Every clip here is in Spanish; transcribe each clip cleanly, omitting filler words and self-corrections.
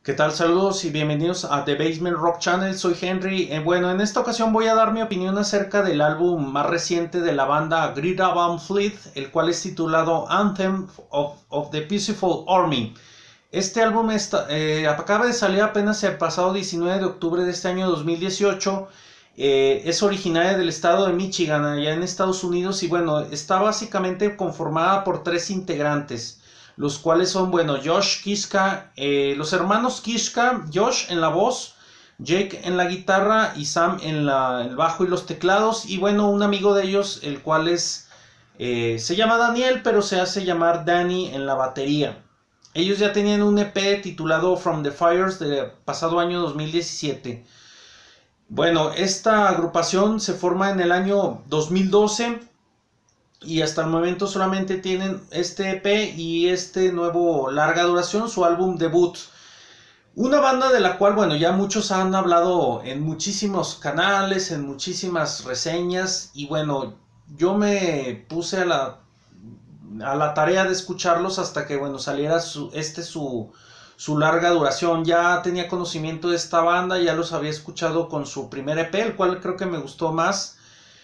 ¿Qué tal? Saludos y bienvenidos a The Basement Rock Channel, soy Henry. Bueno, en esta ocasión voy a dar mi opinión acerca del álbum más reciente de la banda Greta Van Fleet, el cual es titulado Anthem of the Peaceful Army. Este álbum acaba de salir apenas el pasado 19 de octubre de este año 2018. Es originaria del estado de Michigan, allá en Estados Unidos, y bueno, está básicamente conformada por 3 integrantes, los cuales son, bueno, Josh Kiszka, los hermanos Kiszka, Josh en la voz, Jake en la guitarra y Sam en el bajo y los teclados, y bueno, un amigo de ellos, el cual se llama Daniel, pero se hace llamar Danny en la batería. Ellos ya tenían un EP titulado From the Fires del pasado año 2017. Bueno, esta agrupación se forma en el año 2012 y hasta el momento solamente tienen este EP y este nuevo larga duración, su álbum debut. Una banda de la cual, bueno, ya muchos han hablado en muchísimos canales, en muchísimas reseñas, y bueno, yo me puse a la tarea de escucharlos hasta que, bueno, saliera su larga duración. Ya tenía conocimiento de esta banda, ya los había escuchado con su primer EP, el cual creo que me gustó más.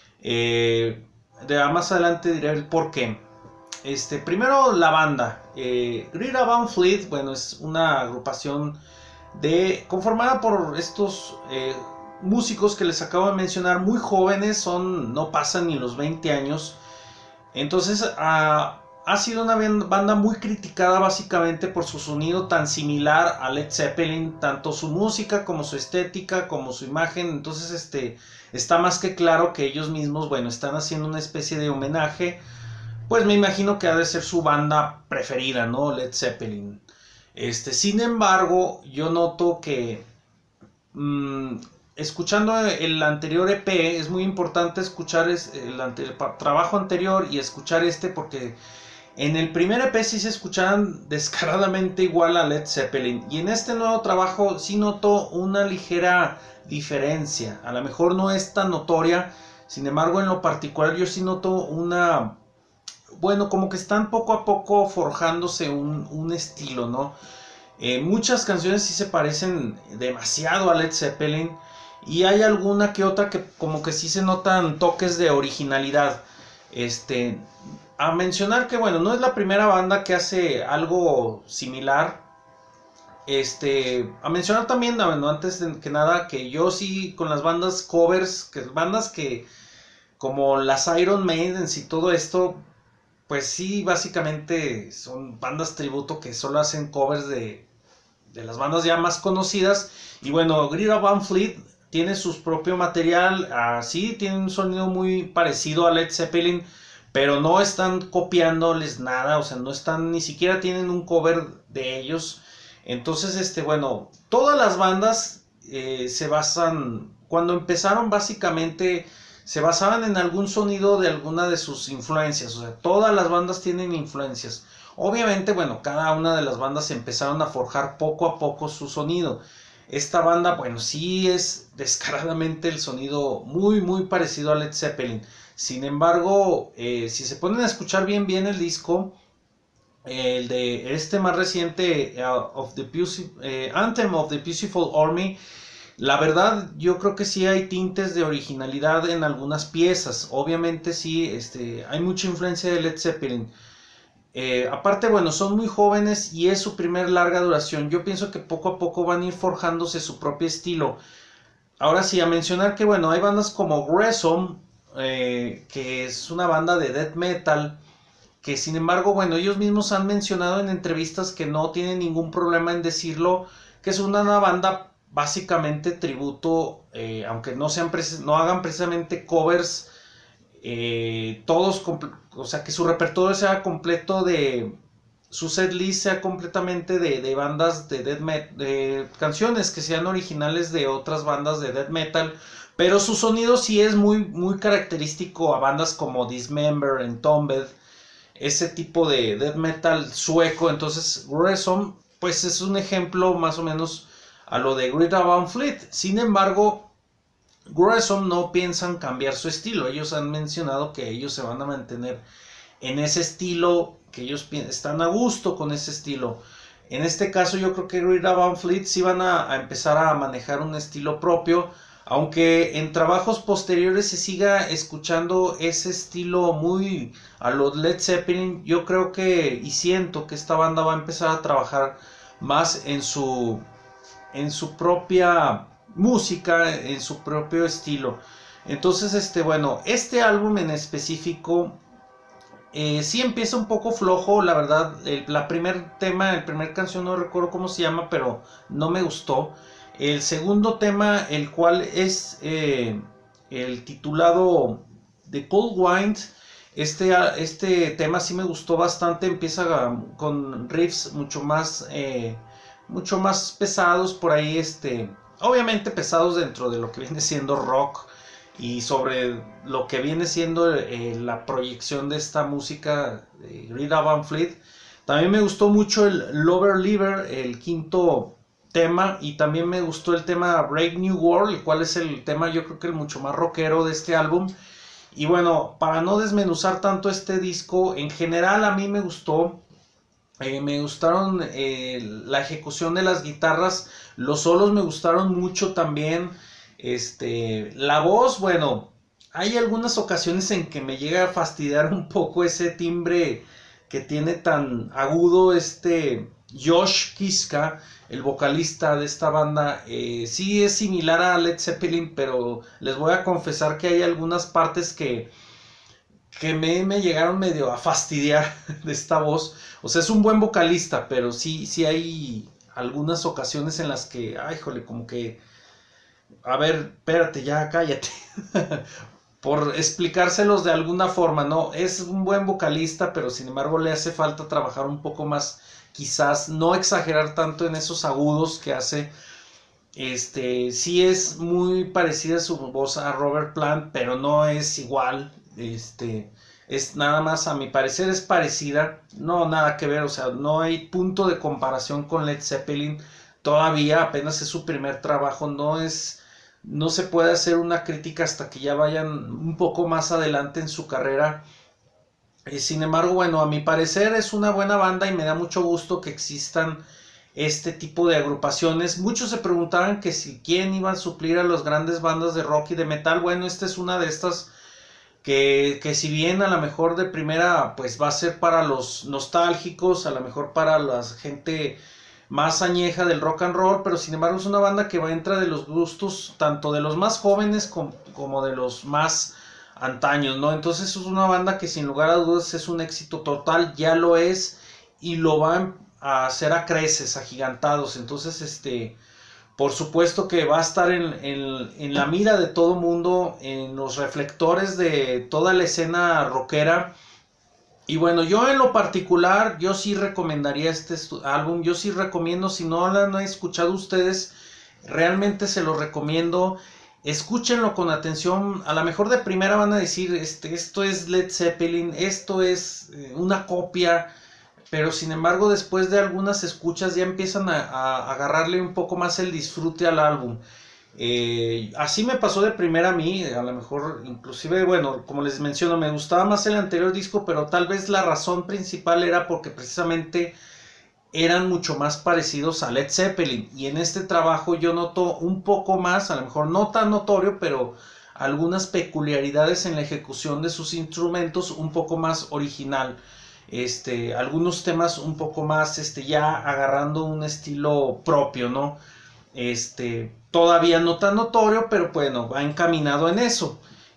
Más adelante diré el por qué. Primero la banda. Greta Van Fleet, bueno, es una agrupación conformada por estos músicos que les acabo de mencionar, muy jóvenes, no pasan ni los 20 años. Entonces ha sido una banda muy criticada básicamente por su sonido tan similar a Led Zeppelin, tanto su música como su estética, como su imagen. Entonces está más que claro que ellos mismos, bueno, están haciendo una especie de homenaje. Pues me imagino que ha de ser su banda preferida, ¿no? Led Zeppelin. Sin embargo, yo noto que escuchando el anterior EP, es muy importante escuchar el trabajo anterior y escuchar porque en el primer EP sí se escuchaban descaradamente igual a Led Zeppelin, y en este nuevo trabajo sí noto una ligera diferencia. A lo mejor no es tan notoria, sin embargo en lo particular yo sí noto bueno, como que están poco a poco forjándose un estilo, ¿no? Muchas canciones sí se parecen demasiado a Led Zeppelin, y hay alguna que otra que como que sí se notan toques de originalidad. A mencionar que, bueno, no es la primera banda que hace algo similar. A mencionar también, bueno, antes que nada, que yo sí con las bandas covers, bandas que como las Iron Maidens y todo esto, pues sí, básicamente son bandas tributo que solo hacen covers de las bandas ya más conocidas. Y bueno, Greta Van Fleet tiene su propio material, sí, tiene un sonido muy parecido a Led Zeppelin, pero no están copiándoles nada, o sea, no están, ni siquiera tienen un cover de ellos. Entonces, bueno, todas las bandas cuando empezaron básicamente, se basaban en algún sonido de alguna de sus influencias. O sea, todas las bandas tienen influencias. Obviamente, bueno, cada una de las bandas empezaron a forjar poco a poco su sonido. Esta banda, bueno, sí es descaradamente el sonido muy, muy parecido a Led Zeppelin. Sin embargo, si se ponen a escuchar bien el disco, el de más reciente, Anthem of the Peaceful Army, la verdad yo creo que sí hay tintes de originalidad en algunas piezas. Obviamente sí, hay mucha influencia de Led Zeppelin. Aparte, bueno, son muy jóvenes y es su primer larga duración. Yo pienso que poco a poco van a ir forjándose su propio estilo. Ahora sí, a mencionar que, bueno, hay bandas como Gresham, que es una banda de death metal, que sin embargo, bueno, ellos mismos han mencionado en entrevistas que no tienen ningún problema en decirlo, que es una banda básicamente tributo, aunque no hagan precisamente covers, o sea, que su repertorio sea completo, su setlist sea completamente de bandas de death metal, de canciones que sean originales de otras bandas de death metal, pero su sonido sí es muy, muy característico a bandas como Dismember, Entombed, ese tipo de death metal sueco. Entonces Gresham pues es un ejemplo más o menos a lo de Greta Van Fleet. Sin embargo, Gresham no piensan cambiar su estilo. Ellos han mencionado que ellos se van a mantener en ese estilo, que ellos están a gusto con ese estilo. En este caso yo creo que Greta Van Fleet sí van a empezar a manejar un estilo propio, aunque en trabajos posteriores se siga escuchando ese estilo muy a los Led Zeppelin. Yo creo que y siento que esta banda va a empezar a trabajar más en su propia música, en su propio estilo. Entonces, bueno, este álbum en específico sí empieza un poco flojo, la verdad. La primer tema, el primer canción no recuerdo cómo se llama, pero no me gustó. El segundo tema, el cual es el titulado The Cold Wind, este tema sí me gustó bastante. Empieza con riffs mucho más pesados por ahí, obviamente pesados dentro de lo que viene siendo rock y sobre lo que viene siendo la proyección de esta música de Greta Van Fleet. También me gustó mucho el Lover Lever, el quinto tema, y también me gustó el tema Brave New World, el cual es el tema yo creo que el mucho más rockero de este álbum. Y bueno, para no desmenuzar tanto este disco, en general a mí me gustó. Me gustaron la ejecución de las guitarras, los solos me gustaron mucho también. La voz, bueno, hay algunas ocasiones en que me llega a fastidiar un poco ese timbre que tiene tan agudo Josh Kiska, el vocalista de esta banda. Sí es similar a Led Zeppelin, pero les voy a confesar que hay algunas partes que me llegaron medio a fastidiar de esta voz. O sea, es un buen vocalista, pero sí hay algunas ocasiones en las que, ay, jole, como que, a ver, espérate, ya cállate. Por explicárselos de alguna forma, ¿no? Es un buen vocalista, pero sin embargo le hace falta trabajar un poco más, quizás no exagerar tanto en esos agudos que hace. Sí es muy parecida su voz a Robert Plant, pero no es igual. Es nada más, a mi parecer es parecida, no nada que ver, o sea, no hay punto de comparación con Led Zeppelin. Todavía apenas es su primer trabajo, no se puede hacer una crítica hasta que ya vayan un poco más adelante en su carrera. Sin embargo, bueno, a mi parecer es una buena banda y me da mucho gusto que existan este tipo de agrupaciones. Muchos se preguntaban que si quién iba a suplir a las grandes bandas de rock y de metal. Bueno, esta es una de estas que si bien a lo mejor de primera pues va a ser para los nostálgicos, a lo mejor para la gente más añeja del rock and roll, pero sin embargo es una banda que va a entrar de los gustos tanto de los más jóvenes como de los más antaños, ¿no? Entonces es una banda que sin lugar a dudas es un éxito total, ya lo es, y lo van a hacer a creces, agigantados. Entonces por supuesto que va a estar en la mira de todo mundo, en los reflectores de toda la escena rockera. Y bueno, yo en lo particular, yo sí recomendaría este álbum. Yo sí recomiendo, si no lo han escuchado ustedes, realmente se lo recomiendo. Escúchenlo con atención. A lo mejor de primera van a decir, esto es Led Zeppelin, esto es una copia. Pero sin embargo, después de algunas escuchas ya empiezan a agarrarle un poco más el disfrute al álbum. Así me pasó de primera a mí, a lo mejor inclusive, bueno, como les menciono, me gustaba más el anterior disco, pero tal vez la razón principal era porque precisamente eran mucho más parecidos a Led Zeppelin. Y en este trabajo yo noto un poco más, a lo mejor no tan notorio, pero algunas peculiaridades en la ejecución de sus instrumentos un poco más original. Algunos temas un poco más ya agarrando un estilo propio, ¿no? Todavía no tan notorio, pero bueno, va encaminado en eso.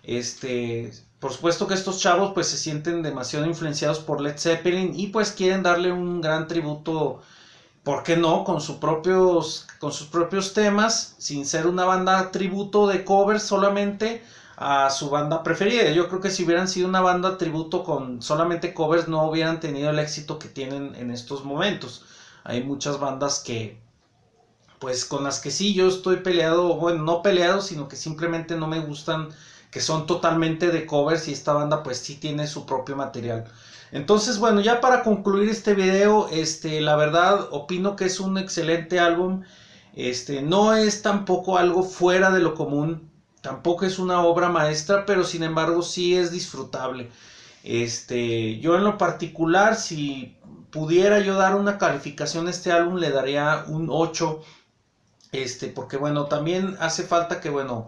Por supuesto que estos chavos pues se sienten demasiado influenciados por Led Zeppelin y pues quieren darle un gran tributo, ¿por qué no? Con sus propios temas, sin ser una banda tributo de covers solamente a su banda preferida. Yo creo que si hubieran sido una banda tributo con solamente covers no hubieran tenido el éxito que tienen en estos momentos. Hay muchas bandas que pues con las que sí yo estoy peleado, bueno, no peleado, sino que simplemente no me gustan, que son totalmente de covers, y esta banda pues sí tiene su propio material. Entonces, bueno, ya para concluir este video, la verdad opino que es un excelente álbum. No es tampoco algo fuera de lo común, tampoco es una obra maestra, pero sin embargo sí es disfrutable. Yo en lo particular, si pudiera yo dar una calificación a este álbum, le daría un 8. Porque bueno, también hace falta que, bueno,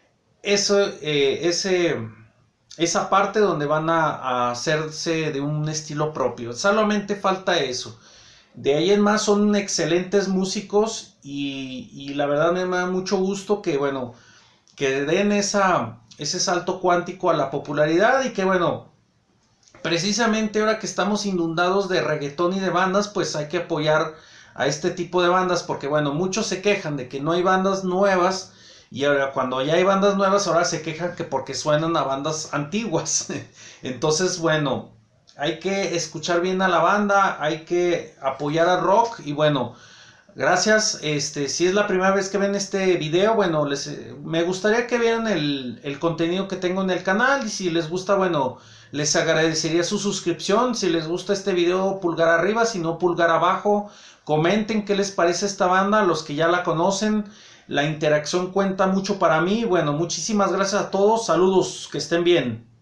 esa parte donde van a hacerse de un estilo propio. Solamente falta eso. De ahí en más son excelentes músicos y la verdad me da mucho gusto que, bueno, que den ese salto cuántico a la popularidad y que, bueno, precisamente ahora que estamos inundados de reggaetón y de bandas, pues hay que apoyar a este tipo de bandas porque, bueno, muchos se quejan de que no hay bandas nuevas y ahora cuando ya hay bandas nuevas ahora se quejan que porque suenan a bandas antiguas. Entonces, bueno, hay que escuchar bien a la banda, hay que apoyar al rock y bueno, gracias. Si es la primera vez que ven este video, bueno, me gustaría que vieran el contenido que tengo en el canal y si les gusta, bueno, les agradecería su suscripción. Si les gusta este video, pulgar arriba, si no, pulgar abajo. Comenten qué les parece esta banda, los que ya la conocen. La interacción cuenta mucho para mí. Bueno, muchísimas gracias a todos. Saludos, que estén bien.